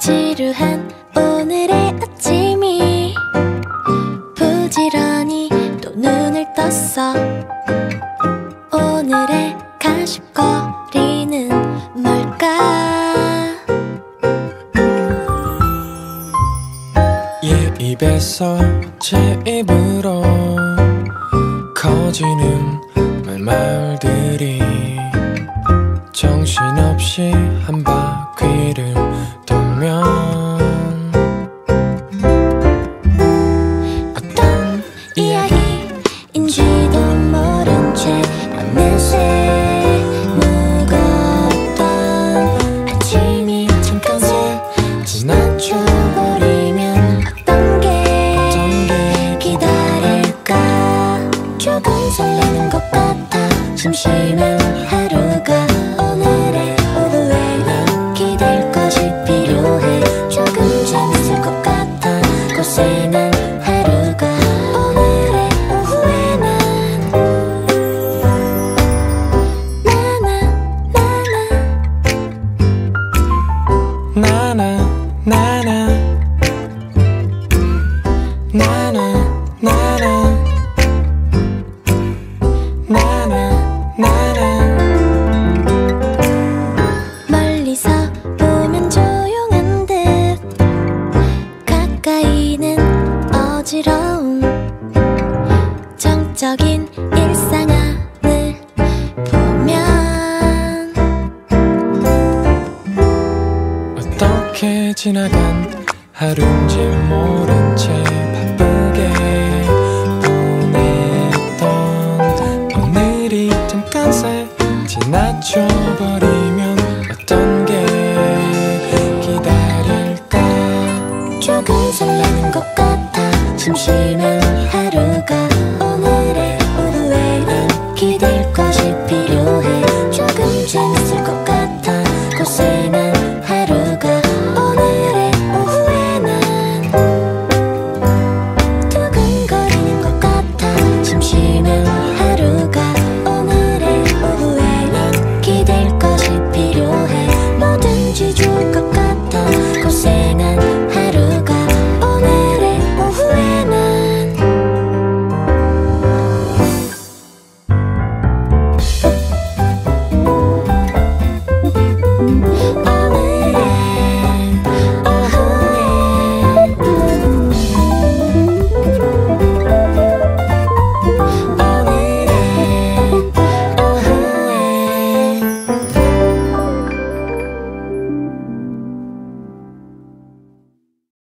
지루한 오늘의 아침이 부지런히 또 눈을 떴어. 오늘의 간식거리는 뭘까? 얘 입에서 제 입으로 커지는 말들이 정신없이 한 바퀴를 돌면 어떤 이야기인지도 모른 채 어느새 무겁던 아침이 잠깐 지나쳐버리면 어떤 게 기다릴까? 조금 설레는 것 같아. 심심한 하루가 오늘의 오후에는 기댈 것이 필요해. 조금 재밌을 것 같아. 고생한 하루가 오늘의 오후에는 나나 나나 나나 나나 나나 나나 멀리서 보면 조용한 듯 가까이는 어지러움. 정적인 일상을 보면 어떻게 지나간 하루인지 모른 채 바쁘게 보냈던 오늘이 잠깐 새 지나쳐버리면 어떤 게 기다릴까? 조금 설레는 것 같아. 심심한